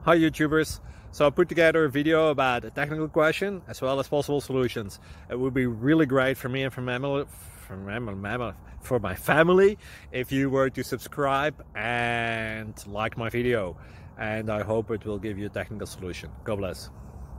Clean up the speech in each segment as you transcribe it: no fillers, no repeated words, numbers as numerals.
Hi YouTubers. So I put together a video about a technical question as well as possible solutions. It would be really great for me and for my family if you were to subscribe and like my video, and I hope it will give you a technical solution. God bless.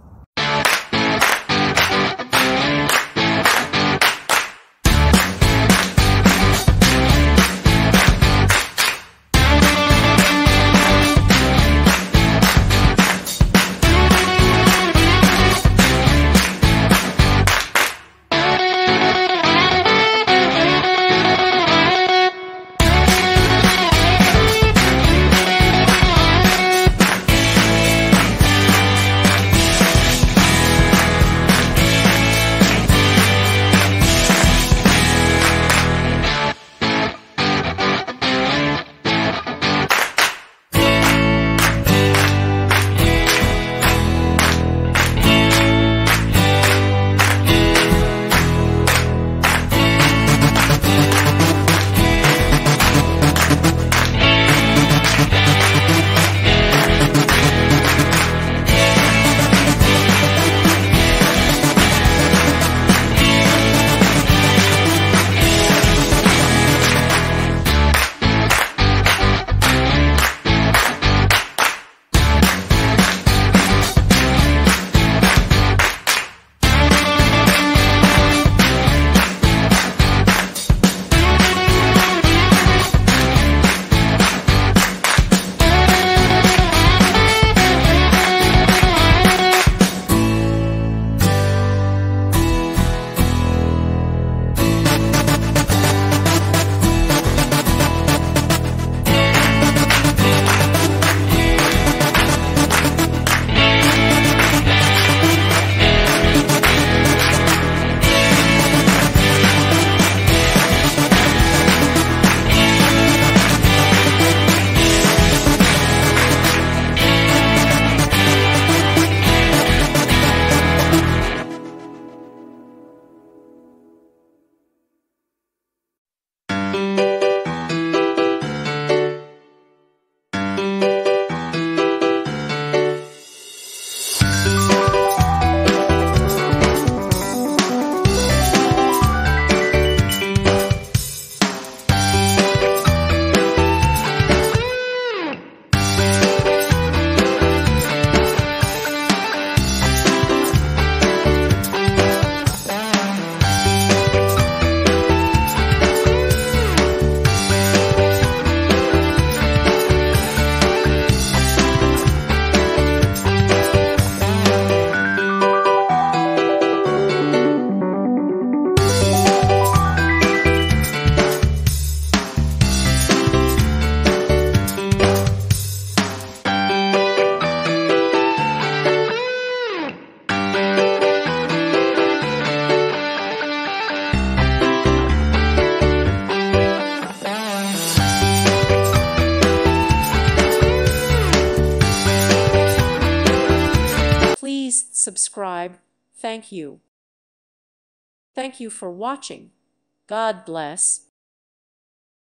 Please subscribe. Thank you. Thank you for watching. God bless.